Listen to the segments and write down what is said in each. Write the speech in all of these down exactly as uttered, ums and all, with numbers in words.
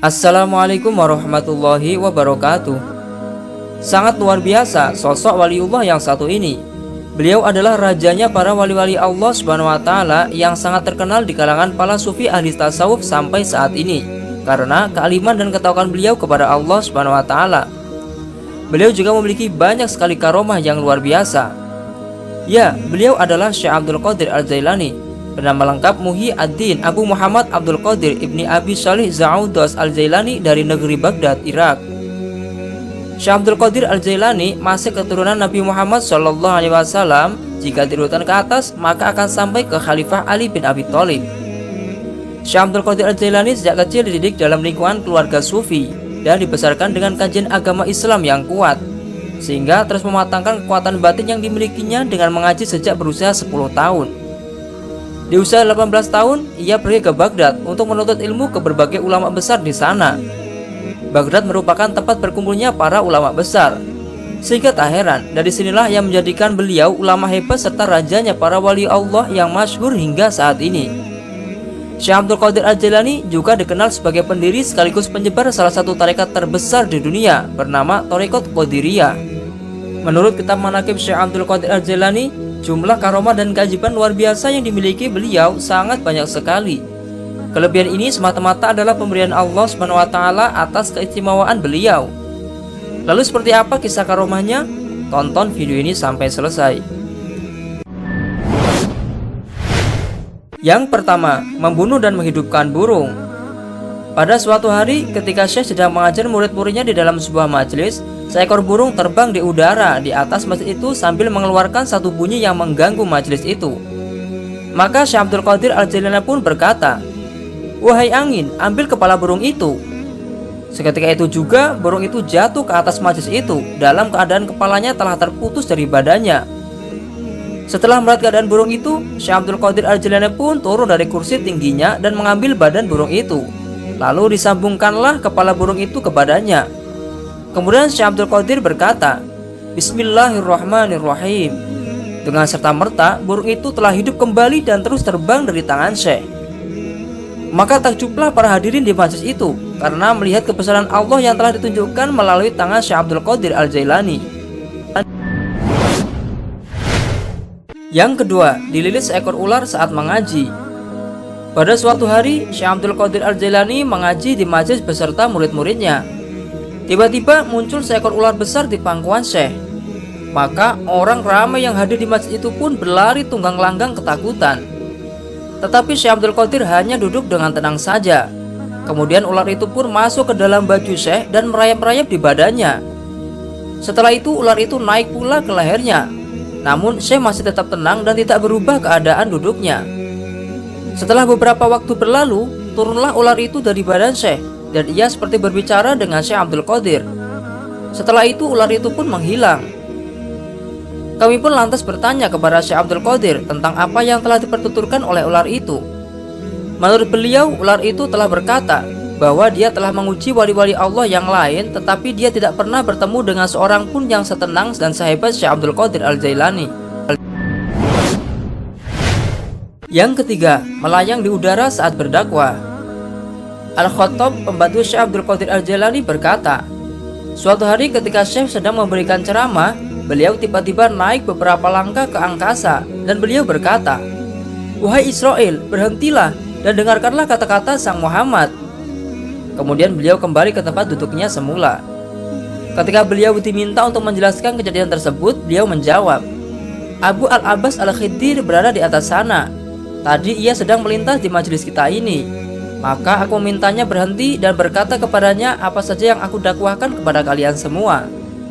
Assalamualaikum warahmatullahi wabarakatuh. Sangat luar biasa sosok waliullah yang satu ini. Beliau adalah rajanya para wali-wali Allah Subhanahu wa taala yang sangat terkenal di kalangan para sufi ahli tasawuf sampai saat ini karena kealiman dan ketakwaan beliau kepada Allah Subhanahu wa taala. Beliau juga memiliki banyak sekali karomah yang luar biasa. Ya, beliau adalah Syekh Abdul Qadir Al-Jailani. Bernama lengkap Muhyi ad-Din Abu Muhammad Abdul Qadir Ibni Abi Shalih Zaudos Al-Jailani dari negeri Baghdad, Irak. Syekh Abdul Qadir Al-Jailani masih keturunan Nabi Muhammad shallallahu alaihi wasallam. Jika diurutkan ke atas, maka akan sampai ke Khalifah Ali bin Abi Thalib. Syekh Abdul Qadir Al-Jailani sejak kecil dididik dalam lingkungan keluarga sufi dan dibesarkan dengan kajian agama Islam yang kuat, sehingga terus mematangkan kekuatan batin yang dimilikinya dengan mengaji sejak berusia sepuluh tahun. Di usia delapan belas tahun, ia pergi ke Baghdad untuk menuntut ilmu ke berbagai ulama besar di sana. Baghdad merupakan tempat berkumpulnya para ulama besar, sehingga tak heran dari sinilah yang menjadikan beliau ulama hebat serta rajanya para wali Allah yang masyhur hingga saat ini. Syekh Abdul Qadir Al-Jailani juga dikenal sebagai pendiri sekaligus penyebar salah satu tarekat terbesar di dunia bernama Thariqat Qadiriyah. Menurut kitab Manaqib Syekh Abdul Qadir Al-Jailani, jumlah karomah dan keajaiban luar biasa yang dimiliki beliau sangat banyak sekali. Kelebihan ini semata-mata adalah pemberian Allah Subhanahu wa taala atas keistimewaan beliau. Lalu seperti apa kisah karomahnya? Tonton video ini sampai selesai. Yang pertama, membunuh dan menghidupkan burung. Pada suatu hari ketika Syekh sedang mengajar murid-muridnya di dalam sebuah majelis, seekor burung terbang di udara di atas masjid itu sambil mengeluarkan satu bunyi yang mengganggu majelis itu. Maka Syekh Abdul Qadir Al-Jailani pun berkata, "Wahai angin, ambil kepala burung itu." Seketika itu juga burung itu jatuh ke atas majelis itu dalam keadaan kepalanya telah terputus dari badannya. Setelah melihat keadaan burung itu, Syekh Abdul Qadir Al-Jailani pun turun dari kursi tingginya dan mengambil badan burung itu. Lalu disambungkanlah kepala burung itu ke badannya. Kemudian Syekh Abdul Qadir berkata, "Bismillahirrahmanirrahim." Dengan serta-merta burung itu telah hidup kembali dan terus terbang dari tangan Syekh. Maka takjublah para hadirin di majlis itu karena melihat kebesaran Allah yang telah ditunjukkan melalui tangan Syekh Abdul Qadir Al-Jailani. Yang kedua, dililit seekor ular saat mengaji. Pada suatu hari, Syekh Abdul Qadir Al-Jailani mengaji di majlis beserta murid-muridnya. Tiba-tiba muncul seekor ular besar di pangkuan Syekh. Maka orang ramai yang hadir di masjid itu pun berlari tunggang langgang ketakutan. Tetapi Syekh Abdul Qadir hanya duduk dengan tenang saja. Kemudian ular itu pun masuk ke dalam baju Syekh dan merayap-rayap di badannya. Setelah itu ular itu naik pula ke lehernya. Namun Syekh masih tetap tenang dan tidak berubah keadaan duduknya. Setelah beberapa waktu berlalu, turunlah ular itu dari badan Syekh dan ia seperti berbicara dengan Syekh Abdul Qadir. Setelah itu ular itu pun menghilang. Kami pun lantas bertanya kepada Syekh Abdul Qadir tentang apa yang telah dipertuturkan oleh ular itu. Menurut beliau, ular itu telah berkata bahwa dia telah menguji wali-wali Allah yang lain, tetapi dia tidak pernah bertemu dengan seorang pun yang setenang dan sehebat Syekh Abdul Qadir Al-Jailani. Yang ketiga, melayang di udara saat berdakwah. Al-Khattab, pembantu Syekh Abdul Qadir Al-Jailani berkata, suatu hari ketika Syekh sedang memberikan ceramah, beliau tiba-tiba naik beberapa langkah ke angkasa dan beliau berkata, "Wahai Israel, berhentilah dan dengarkanlah kata-kata Sang Muhammad." Kemudian beliau kembali ke tempat duduknya semula. Ketika beliau diminta untuk menjelaskan kejadian tersebut, beliau menjawab, "Abu Al-Abbas Al-Khidir berada di atas sana. Tadi ia sedang melintas di majelis kita ini. Maka aku memintanya berhenti dan berkata kepadanya apa saja yang aku dakwahkan kepada kalian semua."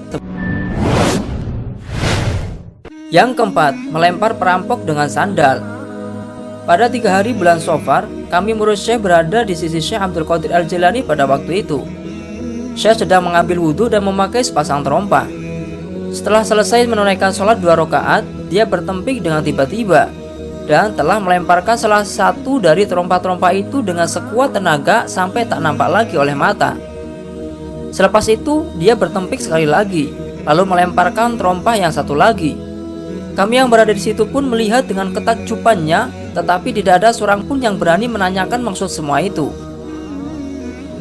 Yang keempat, melempar perampok dengan sandal. Pada tiga hari bulan Safar, kami murid Syekh berada di sisi Syekh Abdul Qadir Al-Jailani pada waktu itu. Syekh sedang mengambil wudhu dan memakai sepasang trompa. Setelah selesai menunaikan sholat dua rakaat, dia bertempik dengan tiba-tiba dan telah melemparkan salah satu dari trompa-trompa itu dengan sekuat tenaga sampai tak nampak lagi oleh mata. Selepas itu, dia bertempik sekali lagi, lalu melemparkan trompa yang satu lagi. Kami yang berada di situ pun melihat dengan ketakjubannya, tetapi tidak ada seorang pun yang berani menanyakan maksud semua itu.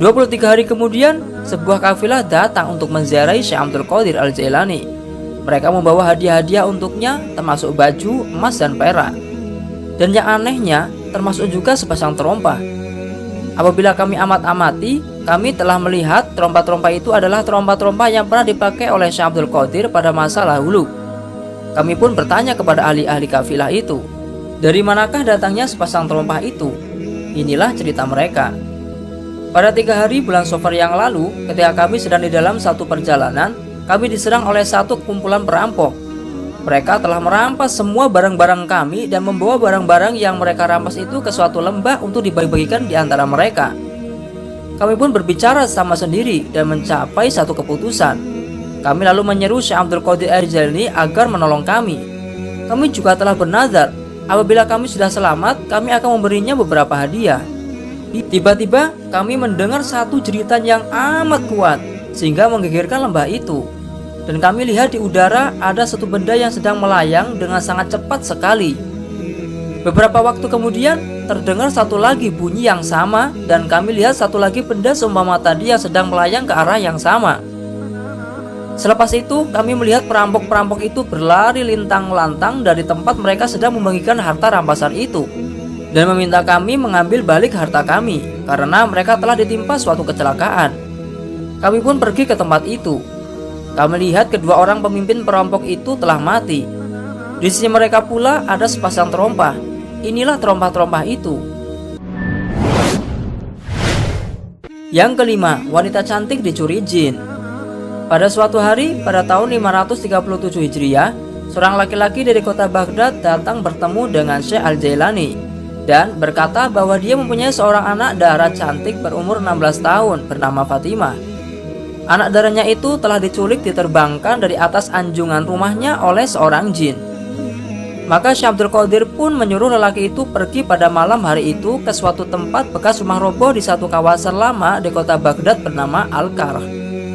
dua puluh tiga hari kemudian, sebuah kafilah datang untuk menziarahi Syekh Abdul Qadir Al-Jailani. Mereka membawa hadiah-hadiah untuknya, termasuk baju, emas, dan perak. Dan yang anehnya, termasuk juga sepasang trompa. Apabila kami amat-amati, kami telah melihat trompa-trompa itu adalah trompa-trompa yang pernah dipakai oleh Syekh Abdul Qadir pada masa lalu. Kami pun bertanya kepada ahli-ahli kafilah itu, dari manakah datangnya sepasang trompa itu? Inilah cerita mereka. Pada tiga hari bulan Safar yang lalu, ketika kami sedang di dalam satu perjalanan, kami diserang oleh satu kumpulan perampok. Mereka telah merampas semua barang-barang kami dan membawa barang-barang yang mereka rampas itu ke suatu lembah untuk dibagi-bagikan di antara mereka. Kami pun berbicara sama sendiri dan mencapai satu keputusan. Kami lalu menyeru Syekh Abdul Qadir Al-Jailani agar menolong kami. Kami juga telah bernazar, apabila kami sudah selamat, kami akan memberinya beberapa hadiah. Tiba-tiba kami mendengar satu jeritan yang amat kuat sehingga menggegerkan lembah itu. Dan kami lihat di udara ada satu benda yang sedang melayang dengan sangat cepat sekali. Beberapa waktu kemudian terdengar satu lagi bunyi yang sama, dan kami lihat satu lagi benda seumpama tadi yang sedang melayang ke arah yang sama. Selepas itu kami melihat perampok-perampok itu berlari lintang-lantang dari tempat mereka sedang membagikan harta rampasan itu, dan meminta kami mengambil balik harta kami karena mereka telah ditimpa suatu kecelakaan. Kami pun pergi ke tempat itu. Kami lihat kedua orang pemimpin perampok itu telah mati. Di sisi mereka pula ada sepasang trompa. Inilah trompa-trompa itu. Yang kelima, wanita cantik dicuri jin. Pada suatu hari pada tahun lima ratus tiga puluh tujuh Hijriah, seorang laki-laki dari kota Baghdad datang bertemu dengan Syekh Al-Jailani dan berkata bahwa dia mempunyai seorang anak dara cantik berumur enam belas tahun bernama Fatimah. Anak darahnya itu telah diculik diterbangkan dari atas anjungan rumahnya oleh seorang jin. Maka Syekh Abdul Qadir pun menyuruh lelaki itu pergi pada malam hari itu ke suatu tempat bekas rumah roboh di satu kawasan lama di kota Baghdad bernama Al-Karh.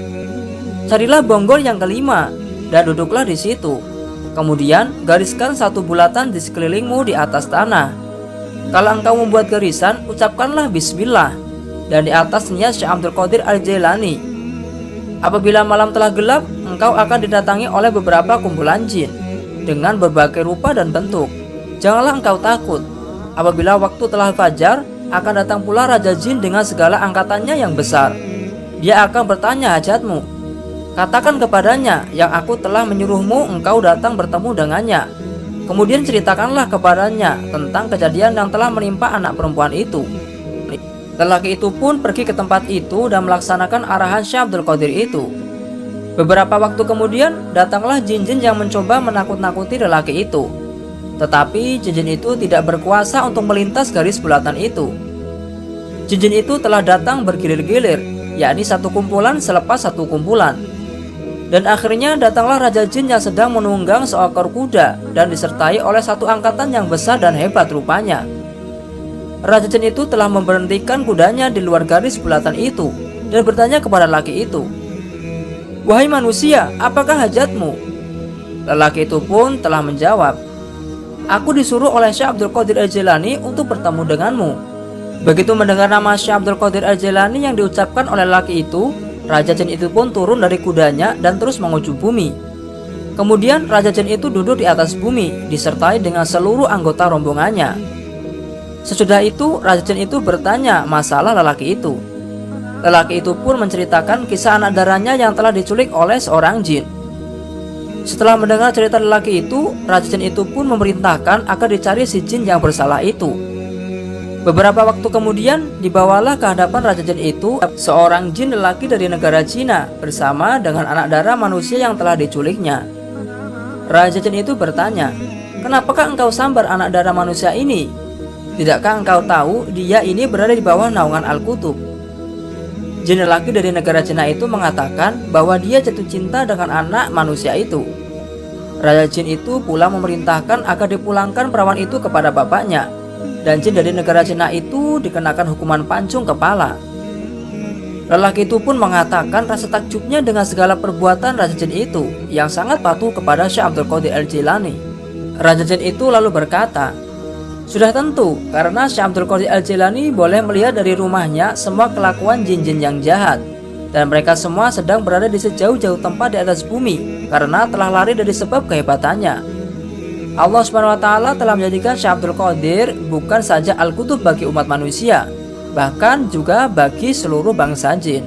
Carilah bonggol yang kelima dan duduklah di situ. Kemudian gariskan satu bulatan di sekelilingmu di atas tanah. Kalau engkau membuat garisan, ucapkanlah Bismillah, dan di atasnya Syekh Abdul Qadir Al-Jailani. Apabila malam telah gelap, engkau akan didatangi oleh beberapa kumpulan jin dengan berbagai rupa dan bentuk. Janganlah engkau takut. Apabila waktu telah fajar, akan datang pula Raja Jin dengan segala angkatannya yang besar. Dia akan bertanya hajatmu. Katakan kepadanya, yang aku telah menyuruhmu engkau datang bertemu dengannya. Kemudian ceritakanlah kepadanya tentang kejadian yang telah menimpa anak perempuan itu. Lelaki itu pun pergi ke tempat itu dan melaksanakan arahan Syekh Abdul Qadir itu. Beberapa waktu kemudian datanglah jin-jin yang mencoba menakut-nakuti lelaki itu. Tetapi jin-jin itu tidak berkuasa untuk melintas garis bulatan itu. Jin-jin itu telah datang bergilir-gilir, yakni satu kumpulan selepas satu kumpulan. Dan akhirnya datanglah Raja Jin yang sedang menunggang seekor kuda dan disertai oleh satu angkatan yang besar dan hebat rupanya. Raja Jin itu telah memberhentikan kudanya di luar garis bulatan itu dan bertanya kepada lelaki itu, "Wahai manusia, apakah hajatmu?" Lelaki itu pun telah menjawab, "Aku disuruh oleh Syekh Abdul Qadir Al-Jailani untuk bertemu denganmu." Begitu mendengar nama Syekh Abdul Qadir Al-Jailani yang diucapkan oleh lelaki itu, Raja Jin itu pun turun dari kudanya dan terus menguju bumi. Kemudian Raja Jin itu duduk di atas bumi disertai dengan seluruh anggota rombongannya. Sesudah itu Raja Jin itu bertanya masalah lelaki itu. Lelaki itu pun menceritakan kisah anak darahnya yang telah diculik oleh seorang jin. Setelah mendengar cerita lelaki itu, Raja Jin itu pun memerintahkan agar dicari si jin yang bersalah itu. Beberapa waktu kemudian dibawalah ke hadapan Raja Jin itu seorang jin lelaki dari negara Cina bersama dengan anak darah manusia yang telah diculiknya. Raja Jin itu bertanya, "Kenapakah engkau sambar anak darah manusia ini? Tidakkah engkau tahu dia ini berada di bawah naungan Al-Qutub?" Jin lelaki dari negara Cina itu mengatakan bahwa dia jatuh cinta dengan anak manusia itu. Raja Jin itu pula memerintahkan agar dipulangkan perawan itu kepada bapaknya, dan jin dari negara Cina itu dikenakan hukuman pancung kepala. Lelaki itu pun mengatakan rasa takjubnya dengan segala perbuatan Raja Jin itu yang sangat patuh kepada Syekh Abdul Qadir Al-Jailani. Raja Jin itu lalu berkata, Sudah tentu, karena Syekh Abdul Qadir Al-Jailani boleh melihat dari rumahnya semua kelakuan jin-jin yang jahat. Dan mereka semua sedang berada di sejauh-jauh tempat di atas bumi, karena telah lari dari sebab kehebatannya. Allah Subhanahu wa Ta'ala telah menjadikan Syekh Abdul Qadir bukan saja Al-Qutub bagi umat manusia, bahkan juga bagi seluruh bangsa jin.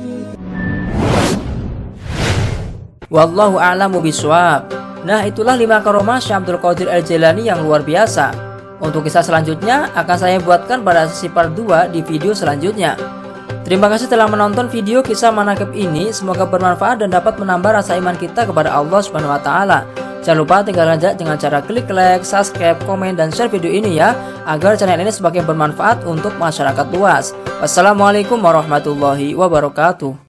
Wallahu a'lamu bishawab. Nah, itulah lima karomah Syekh Abdul Qadir Al-Jailani yang luar biasa. Untuk kisah selanjutnya akan saya buatkan pada sesi part dua di video selanjutnya. Terima kasih telah menonton video kisah manaqib ini. Semoga bermanfaat dan dapat menambah rasa iman kita kepada Allah Subhanahu wa Ta'ala. Jangan lupa tinggalkan like dengan cara klik like, subscribe, komen, dan share video ini ya, agar channel ini semakin bermanfaat untuk masyarakat luas. Wassalamualaikum warahmatullahi wabarakatuh.